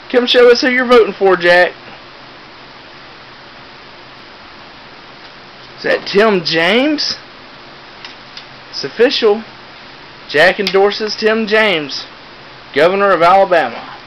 Come show us who you're voting for, Jack. Is that Tim James? It's official. Jack endorses Tim James, Governor of Alabama.